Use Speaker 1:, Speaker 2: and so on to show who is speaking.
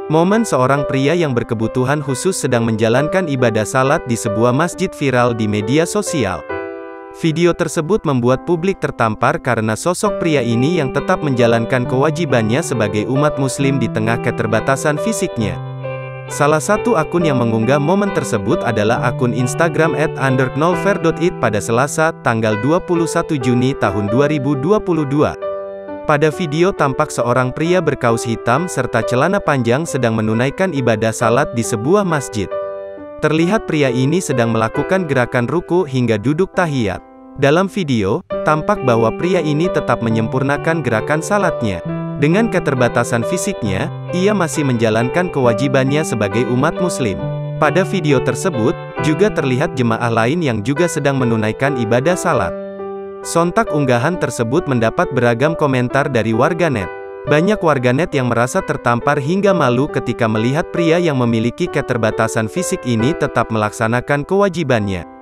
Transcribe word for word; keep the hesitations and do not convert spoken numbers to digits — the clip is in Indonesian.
Speaker 1: Momen seorang pria yang berkebutuhan khusus sedang menjalankan ibadah salat di sebuah masjid viral di media sosial. Video tersebut membuat publik tertampar karena sosok pria ini yang tetap menjalankan kewajibannya sebagai umat muslim di tengah keterbatasan fisiknya. Salah satu akun yang mengunggah momen tersebut adalah akun Instagram et underscore nolver dot it pada Selasa, tanggal dua puluh satu Juni tahun dua ribu dua puluh dua. Pada video tampak seorang pria berkaus hitam serta celana panjang sedang menunaikan ibadah salat di sebuah masjid. Terlihat pria ini sedang melakukan gerakan ruku hingga duduk tahiyat. Dalam video, tampak bahwa pria ini tetap menyempurnakan gerakan salatnya. Dengan keterbatasan fisiknya, ia masih menjalankan kewajibannya sebagai umat muslim. Pada video tersebut, juga terlihat jemaah lain yang juga sedang menunaikan ibadah salat. Sontak unggahan tersebut mendapat beragam komentar dari warganet. Banyak warganet yang merasa tertampar hingga malu ketika melihat pria yang memiliki keterbatasan fisik ini tetap melaksanakan kewajibannya.